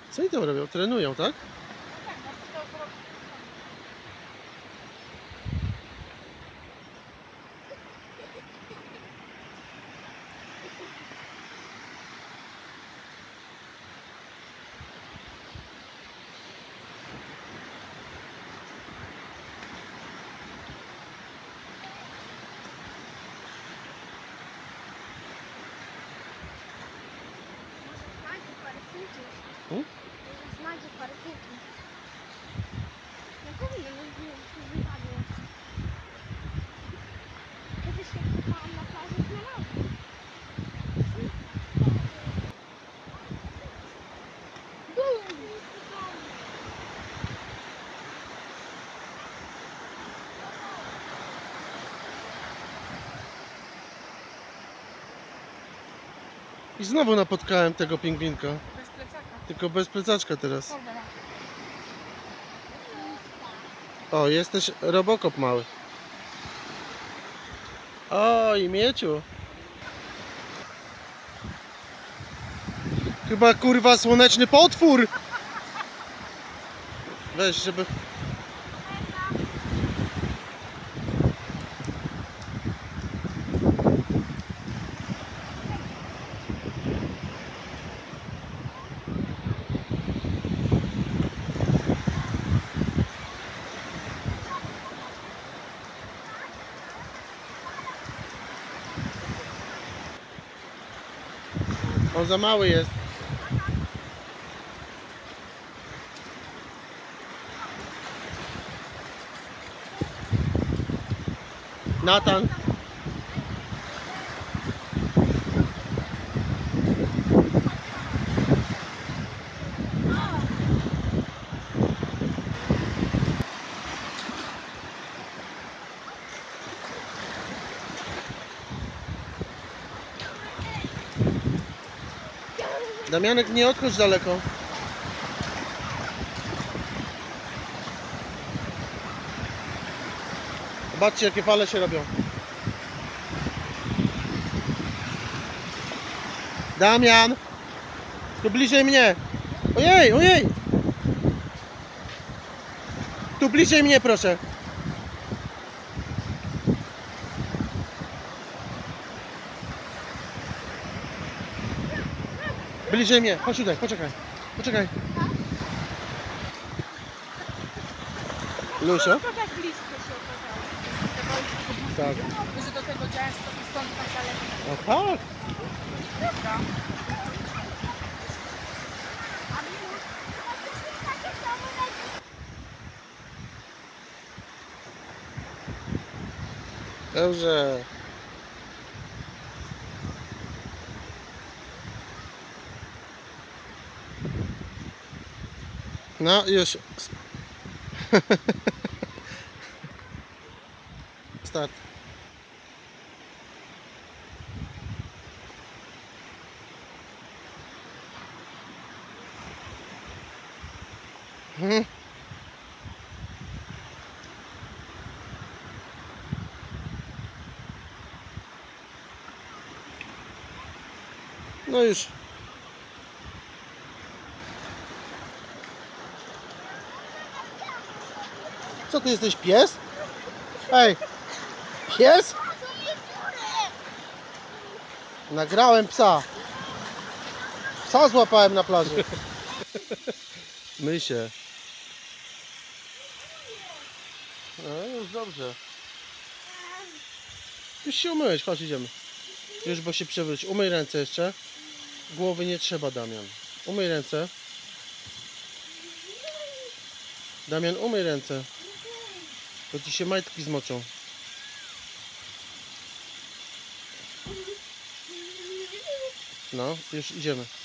Co oni tam robią? Trenują, tak? Hmm? Znajdzie parę filtrów. Nie powinien, już wypadło. Kiedyś się kupałam na plaży, znalazłam. I znowu napotkałem tego pingwinka. Bez plecaka. Tylko bez plecaczka teraz. Torbę ma. O, jesteś Robocop mały. Oj, Mieciu. Chyba kurwa słoneczny potwór. Weź, żeby... On za mały jest. Natan. Damianek, nie odchodź daleko. Zobaczcie, jakie fale się robią. Damian! Tu bliżej mnie! Ojej, ojej! Tu bliżej mnie, proszę! Bliżej mnie! Chodź tutaj, poczekaj. Poczekaj. Lusio? To tak blisko się okazało. Tak. Że do tego gęsto i stąd tak daleko. No tak. Prawda? Dobrze. No już. Start. Mhm. No już. Co ty jesteś, pies? Ej, pies? Nagrałem psa. Psa złapałem na plaży. Myj się. No już dobrze. Już się umyłeś, chodź idziemy. Już, bo się przewróć. Umyj ręce jeszcze. Głowy nie trzeba, Damian. Umyj ręce. Damian, umyj ręce. Bo ci się majtki zmoczą. No, już idziemy.